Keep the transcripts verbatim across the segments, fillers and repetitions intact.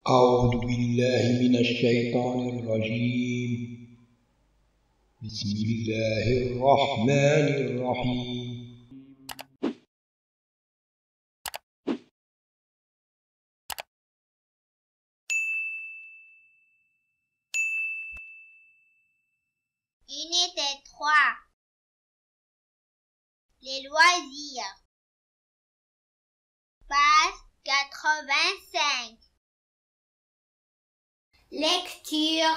أعوذ بالله من الشيطان الرجيم. بسم الله الرحمن الرحيم. Unité trois. Les loisirs. Page quatre-vingt-cinq. Lecture.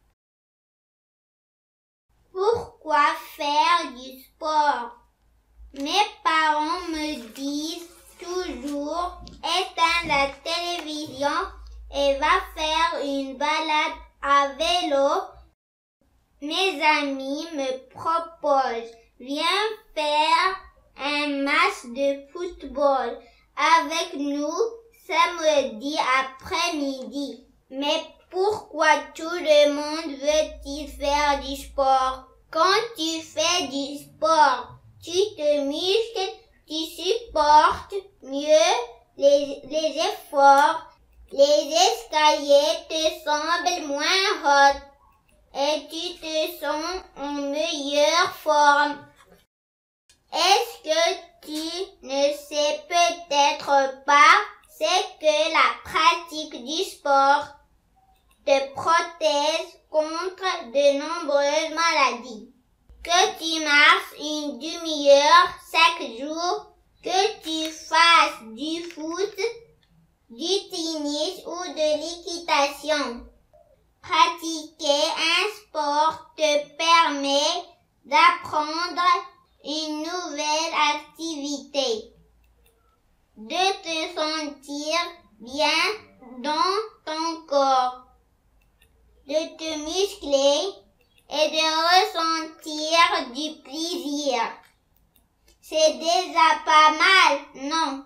Pourquoi faire du sport? Mes parents me disent toujours éteins la télévision et va faire une balade à vélo. Mes amis me proposent viens faire un match de football avec nous samedi après-midi. Mais pourquoi tout le monde veut-il faire du sport? Quand tu fais du sport, tu te muscles, tu supportes mieux les, les efforts, les escaliers te semblent moins hauts et tu te sens en meilleure forme. Est-ce que tu ne sais peut-être pas, c'est que la pratique du sport te protège contre de nombreuses maladies. Que tu marches une demi-heure chaque jour, que tu fasses du foot, du tennis ou de l'équitation. Pratiquer un sport te permet d'apprendre une nouvelle activité, de te sentir bien dans ton corps, de te muscler et de ressentir du plaisir. C'est déjà pas mal, non?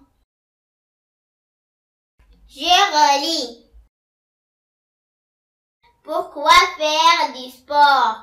Je relis. Pourquoi faire du sport?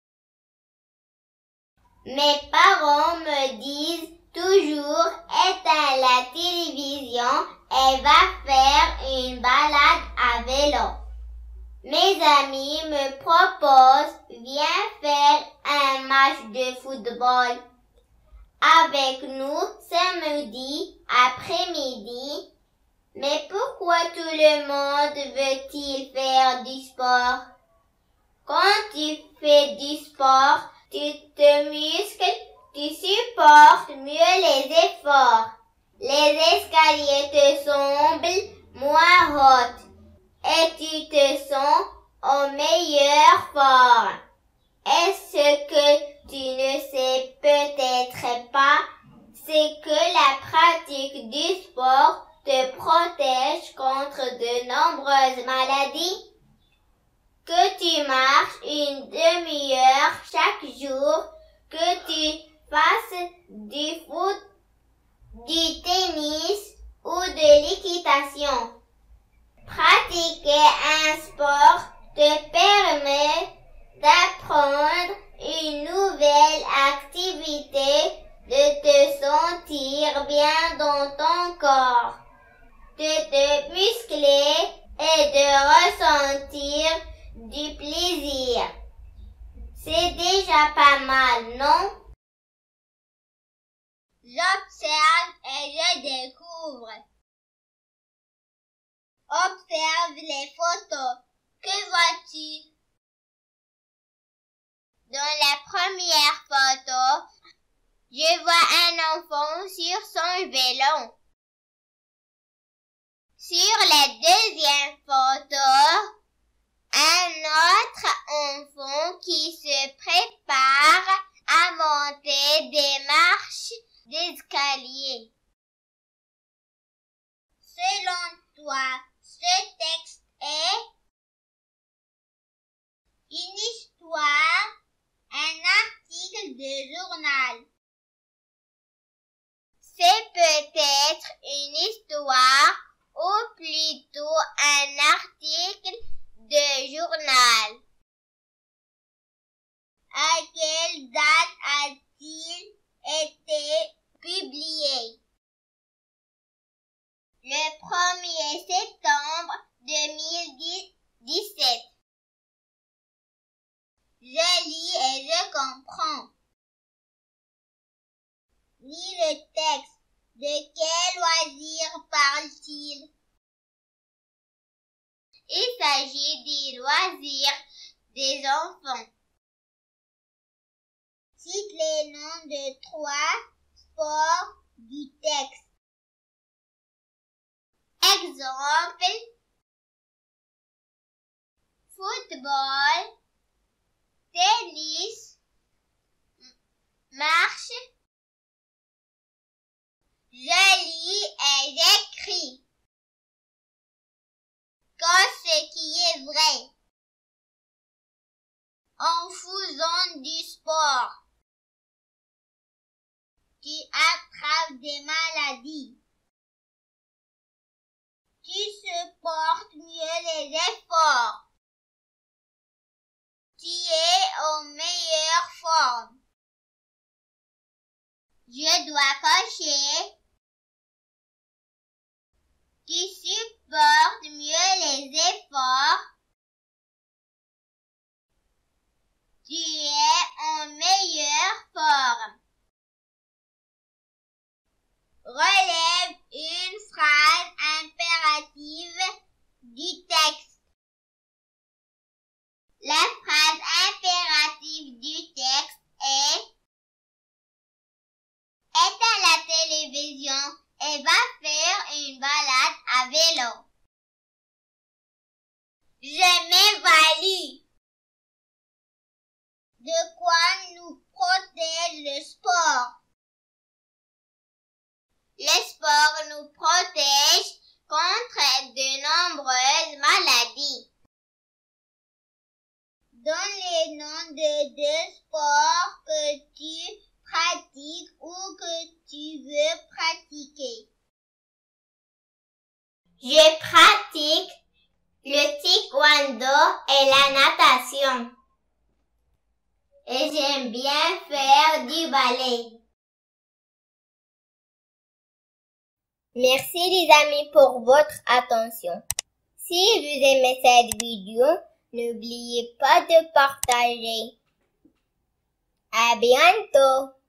Mes parents me disent toujours éteins la télévision et va faire une balade à vélo. Mes amis me proposent viens faire un match de football avec nous samedi après-midi. Mais pourquoi tout le monde veut-il faire du sport? Quand tu fais du sport, tu te muscles, tu supportes mieux les efforts. Les escaliers te semblent moins hauts et tu te sens en meilleure forme. Est-ce que tu ne sais peut-être pas, c'est que la pratique du sport te protège contre de nombreuses maladies? Que tu marches une demi-heure chaque jour, que tu fasses du foot, du tennis ou de l'équitation. Pratiquer un sport te permet d'apprendre une nouvelle activité, de te sentir bien dans ton corps, de te muscler et de ressentir du plaisir. C'est déjà pas mal, non? J'observe et je découvre. Observe les photos. Que vois-tu? Dans la première photo, je vois un enfant sur son vélo. Sur la deuxième photo, un autre enfant qui se prépare à monter des marches d'escalier. Selon toi, ce texte est une histoire, un article de journal. C'est peut-être une histoire ou plutôt un article de journal. À quelle date a-t-il été publié? Le premier septembre deux mille Lis le texte. De quel loisir parle-t-il? Il s'agit des loisirs des enfants. Cite les noms de trois sports du texte. Exemple: football, tennis, marche. Je lis et j'écris. Comme ce qui est vrai. En faisant du sport, tu attrapes des maladies. Tu supportes mieux les efforts. Tu es en meilleure forme. Je dois cocher. Tu supportes mieux les efforts. Tu es en meilleure forme. Relève une phrase impérative du texte. La phrase impérative du texte est: est à la télévision et va faire une balade à vélo. Je m'évalue. De quoi nous protège le sport? Le sport nous protège contre de nombreuses maladies. Donne les noms de deux sports que tu pratiques ou que tu veux pratiquer. Je pratique le taekwondo et la natation. Et j'aime bien faire du ballet. Merci les amis pour votre attention. Si vous aimez cette vidéo, n'oubliez pas de partager. À bientôt!